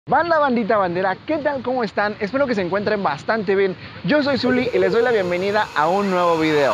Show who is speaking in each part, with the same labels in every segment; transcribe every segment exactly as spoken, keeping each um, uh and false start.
Speaker 1: Banda, bandita, bandera, ¿qué tal? ¿Cómo están? Espero que se encuentren bastante bien. Yo soy Zuli y les doy la bienvenida a un nuevo video.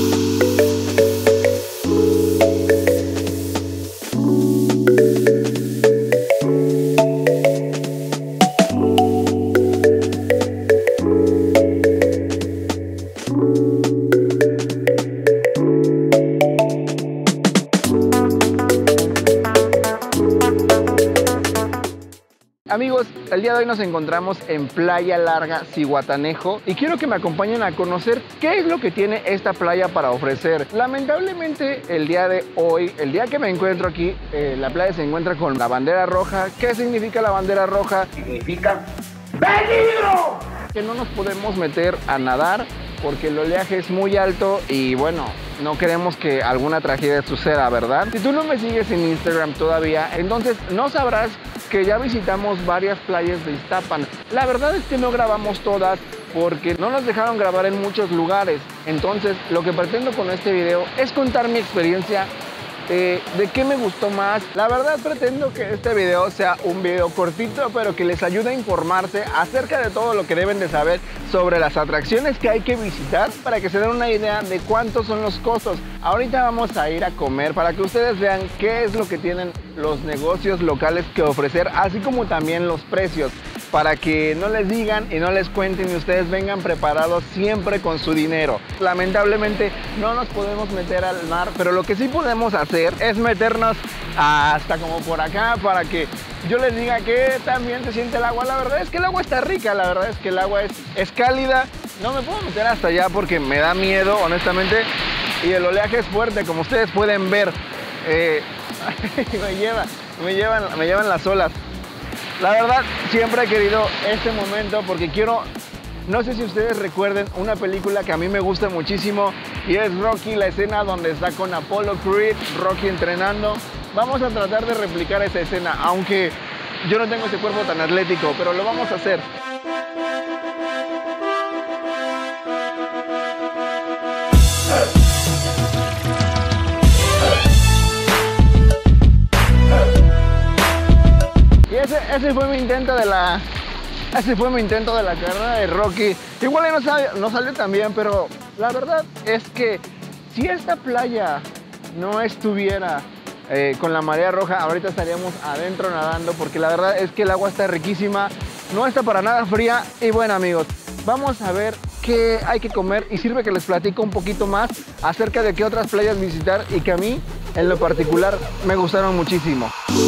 Speaker 1: Amigos, el día de hoy nos encontramos en Playa Larga, Zihuatanejo, y quiero que me acompañen a conocer qué es lo que tiene esta playa para ofrecer. Lamentablemente, el día de hoy, el día que me encuentro aquí, eh, la playa se encuentra con la bandera roja. ¿Qué significa la bandera roja? Significa ¡peligro! Que no nos podemos meter a nadar porque el oleaje es muy alto y bueno, no queremos que alguna tragedia suceda, ¿verdad? Si tú no me sigues en Instagram todavía, entonces no sabrás que ya visitamos varias playas de Iztapan. La verdad es que no grabamos todas porque no nos dejaron grabar en muchos lugares. Entonces, lo que pretendo con este video es contar mi experiencia eh, de qué me gustó más. La verdad pretendo que este video sea un video cortito, pero que les ayude a informarse acerca de todo lo que deben de saber sobre las atracciones que hay que visitar para que se den una idea de cuántos son los costos. Ahorita vamos a ir a comer para que ustedes vean qué es lo que tienen los negocios locales que ofrecer, así como también los precios, para que no les digan y no les cuenten y ustedes vengan preparados siempre con su dinero. Lamentablemente no nos podemos meter al mar, pero lo que sí podemos hacer es meternos hasta como por acá para que yo les diga que también se siente el agua. La verdad es que el agua está rica, la verdad es que el agua es, es cálida. No me puedo meter hasta allá porque me da miedo, honestamente, y el oleaje es fuerte, como ustedes pueden ver. Eh, me, lleva, me, llevan, me llevan las olas. La verdad, siempre he querido este momento porque quiero, no sé si ustedes recuerden una película que a mí me gusta muchísimo y es Rocky, la escena donde está con Apollo Creed, Rocky entrenando. Vamos a tratar de replicar esa escena, aunque yo no tengo ese cuerpo tan atlético, pero lo vamos a hacer. Y ese, ese fue mi intento de la... Ese fue mi intento de la carrera de Rocky. Igual no salió, no salió tan bien, pero la verdad es que si esta playa no estuviera eh, con la marea roja, ahorita estaríamos adentro nadando, porque la verdad es que el agua está riquísima, no está para nada fría. Y bueno, amigos, vamos a ver qué hay que comer y sirve que les platico un poquito más acerca de qué otras playas visitar y que a mí, en lo particular, me gustaron muchísimo.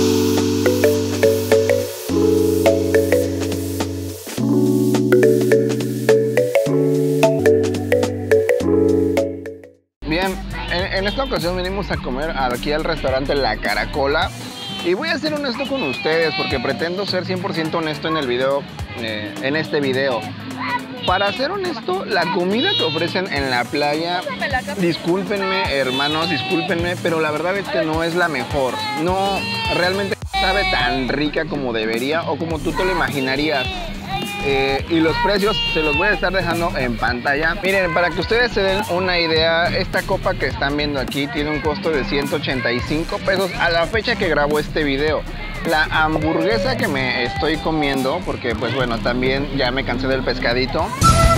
Speaker 1: En esta ocasión venimos a comer aquí al restaurante La Caracola y voy a ser honesto con ustedes porque pretendo ser cien por ciento honesto en el video, eh, en este video. Para ser honesto, la comida que ofrecen en la playa, discúlpenme hermanos, discúlpenme, pero la verdad es que no es la mejor. No, realmente sabe tan rica como debería o como tú te lo imaginarías. Eh, y los precios se los voy a estar dejando en pantalla. Miren, para que ustedes se den una idea, esta copa que están viendo aquí tiene un costo de ciento ochenta y cinco pesos a la fecha que grabo este video. La hamburguesa que me estoy comiendo, porque pues bueno, también ya me cansé del pescadito,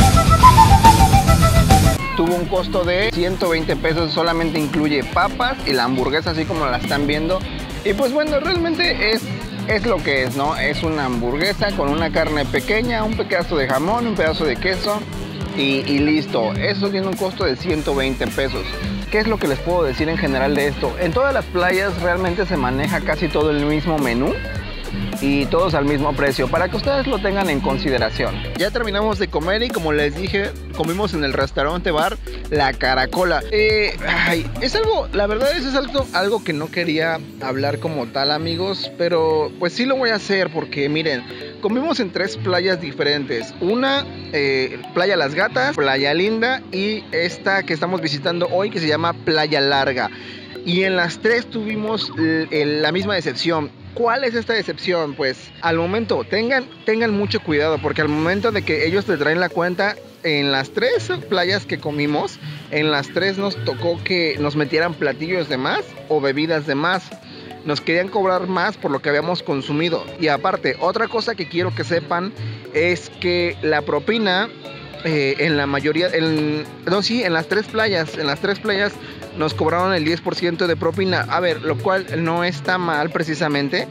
Speaker 1: tuvo un costo de ciento veinte pesos, solamente incluye papas y la hamburguesa así como la están viendo. Y pues bueno, realmente es... es lo que es, ¿no? Es una hamburguesa con una carne pequeña, un pedazo de jamón, un pedazo de queso y, y listo. Eso tiene un costo de ciento veinte pesos. ¿Qué es lo que les puedo decir en general de esto? En todas las playas realmente se maneja casi todo el mismo menú y todos al mismo precio, para que ustedes lo tengan en consideración. Ya terminamos de comer y como les dije, comimos en el restaurante bar La Caracola. Eh, ay, es algo, la verdad es, es algo, algo que no quería hablar como tal, amigos, pero pues sí lo voy a hacer porque miren, comimos en tres playas diferentes. Una, eh, Playa Las Gatas, Playa Linda y esta que estamos visitando hoy que se llama Playa Larga. Y en las tres tuvimos la misma decepción. ¿Cuál es esta decepción? Pues al momento, tengan, tengan mucho cuidado, porque al momento de que ellos te traen la cuenta, en las tres playas que comimos, en las tres nos tocó que nos metieran platillos de más o bebidas de más. nos querían cobrar más por lo que habíamos consumido. Y aparte, otra cosa que quiero que sepan es que la propina eh, en la mayoría, en, no sí, en las tres playas, en las tres playas nos cobraron el diez por ciento de propina. A ver, lo cual no está mal precisamente,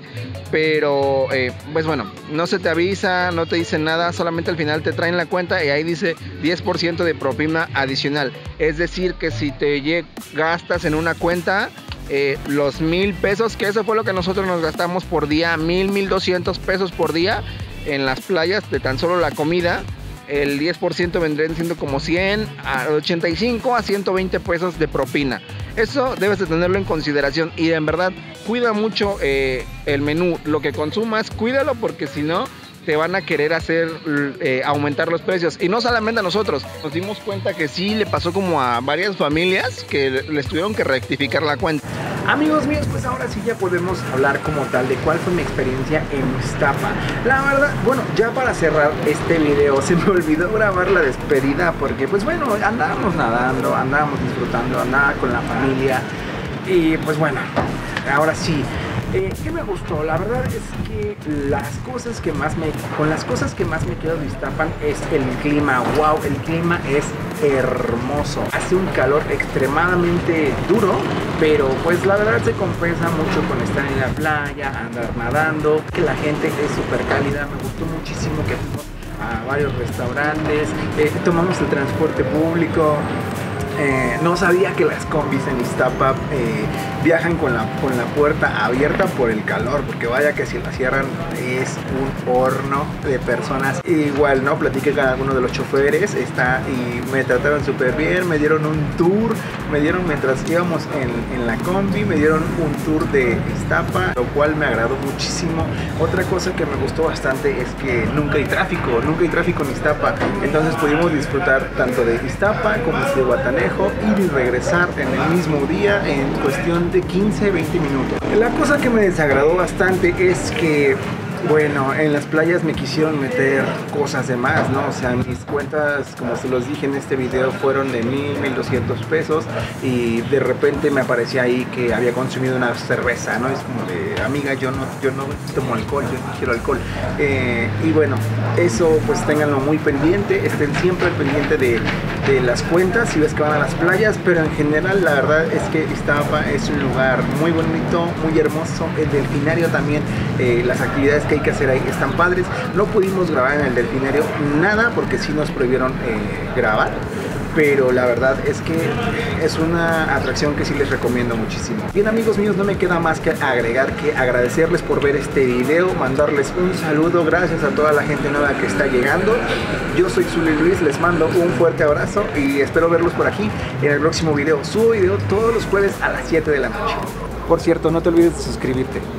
Speaker 1: pero eh, pues bueno, no se te avisa, no te dicen nada, solamente al final te traen la cuenta y ahí dice diez por ciento de propina adicional. Es decir, que si te gastas en una cuenta eh, los mil pesos, que eso fue lo que nosotros nos gastamos por día, mil, mil doscientos pesos por día en las playas de tan solo la comida, el diez por ciento vendrían siendo como cien, a ochenta y cinco a ciento veinte pesos de propina. Eso debes de tenerlo en consideración y en verdad cuida mucho eh, el menú, lo que consumas, cuídalo porque si no te van a querer hacer eh, aumentar los precios. Y no solamente a nosotros, nos dimos cuenta que sí le pasó como a varias familias que les tuvieron que rectificar la cuenta.
Speaker 2: Amigos míos, pues ahora sí ya podemos hablar como tal de cuál fue mi experiencia en Ixtapa. La verdad, bueno, ya para cerrar este video se me olvidó grabar la despedida porque pues bueno, andábamos nadando, andábamos disfrutando, andaba con la familia y pues bueno, ahora sí. Eh, ¿Qué me gustó? La verdad es que las cosas que más me, con las cosas que más me quedo de Ixtapan es el clima. Wow, el clima es hermoso. Hace un calor extremadamente duro, pero pues la verdad se compensa mucho con estar en la playa, andar nadando, que la gente es súper cálida. Me gustó muchísimo que fuimos a varios restaurantes, eh, tomamos el transporte público. Eh, no sabía que las combis en Ixtapa eh, viajan con la, con la puerta abierta por el calor, porque vaya que si la cierran es un horno de personas. Igual, ¿no? Platiqué con alguno de los choferes está, y me trataron súper bien, me dieron un tour, me dieron mientras íbamos en, en la combi, me dieron un tour de Ixtapa, lo cual me agradó muchísimo. Otra cosa que me gustó bastante es que nunca hay tráfico, nunca hay tráfico en Ixtapa, entonces pudimos disfrutar tanto de Ixtapa como de Zihuatanejo, ir y regresar en el mismo día en cuestión de quince a veinte minutos. La cosa que me desagradó bastante es que, bueno, en las playas me quisieron meter cosas de más, ¿no? O sea, mis cuentas, como se los dije en este video, fueron de mil, mil doscientos pesos y de repente me aparecía ahí que había consumido una cerveza, ¿no? Es como de, amiga, yo no, yo no tomo alcohol, yo no quiero alcohol. Eh, y bueno, eso pues ténganlo muy pendiente, estén siempre al pendiente de, de las cuentas si ves que van a las playas, pero en general la verdad es que Ixtapa es un lugar muy bonito, muy hermoso. El delfinario también, eh, las actividades que hay que hacer ahí están padres. No pudimos grabar en el delfinario nada porque sí nos prohibieron eh, grabar, pero la verdad es que es una atracción que sí les recomiendo muchísimo. Bien, amigos míos, no me queda más que agregar que agradecerles por ver este video, mandarles un saludo, gracias a toda la gente nueva que está llegando. Yo soy Zuli Luis, les mando un fuerte abrazo y espero verlos por aquí en el próximo video. Subo video todos los jueves a las siete de la noche. Por cierto, no te olvides de suscribirte.